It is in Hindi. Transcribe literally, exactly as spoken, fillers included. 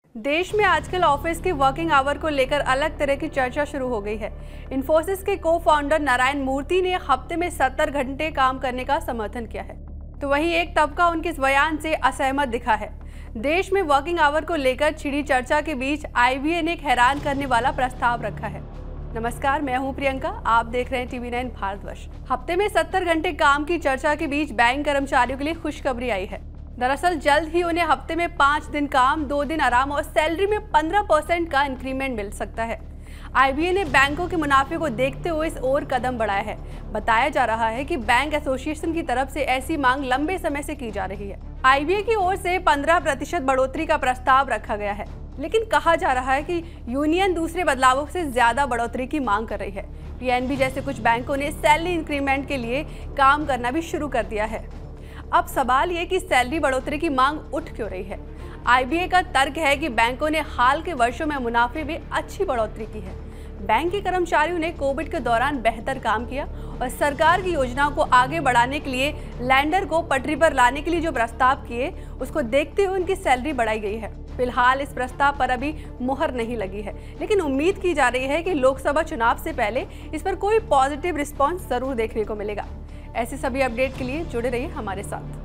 देश में आजकल ऑफिस के वर्किंग आवर को लेकर अलग तरह की चर्चा शुरू हो गई है। इन्फोसिस के को फाउंडर नारायण मूर्ति ने हफ्ते में सत्तर घंटे काम करने का समर्थन किया है, तो वहीं एक तबका उनके इस बयान से असहमत दिखा है। देश में वर्किंग आवर को लेकर छिड़ी चर्चा के बीच आई बी ए ने एक हैरान करने वाला प्रस्ताव रखा है। नमस्कार, मैं हूं प्रियंका, आप देख रहे हैं टीवी नाइन भारतवर्ष। हफ्ते में सत्तर घंटे काम की चर्चा के बीच बैंक कर्मचारियों के लिए खुशखबरी आई है। दरअसल जल्द ही उन्हें हफ्ते में पाँच दिन काम, दो दिन आराम और सैलरी में पंद्रह परसेंट का इंक्रीमेंट मिल सकता है। आई बी ए ने बैंकों के मुनाफे को देखते हुए इस ओर कदम बढ़ाया है। बताया जा रहा है कि बैंक एसोसिएशन की तरफ से ऐसी मांग लंबे समय से की जा रही है। आई बी ए की ओर से पंद्रह प्रतिशत बढ़ोतरी का प्रस्ताव रखा गया है, लेकिन कहा जा रहा है कि यूनियन दूसरे बदलावों से ज्यादा बढ़ोतरी की मांग कर रही है। पी एन बी जैसे कुछ बैंकों ने सैलरी इंक्रीमेंट के लिए काम करना भी शुरू कर दिया है। अब सवाल ये कि सैलरी बढ़ोतरी की मांग उठ क्यों रही है। आई बी ए का तर्क है कि बैंकों ने हाल के वर्षों में मुनाफे में अच्छी बढ़ोतरी की है। बैंक के कर्मचारियों ने कोविड के दौरान बेहतर काम किया और सरकार की योजनाओं को आगे बढ़ाने के लिए लैंडर को पटरी पर लाने के लिए जो प्रस्ताव किए, उसको देखते हुए उनकी सैलरी बढ़ाई गई है। फिलहाल इस प्रस्ताव पर अभी मुहर नहीं लगी है, लेकिन उम्मीद की जा रही है कि लोकसभा चुनाव से पहले इस पर कोई पॉजिटिव रिस्पॉन्स जरूर देखने को मिलेगा। ऐसे सभी अपडेट के लिए जुड़े रहिए हमारे साथ।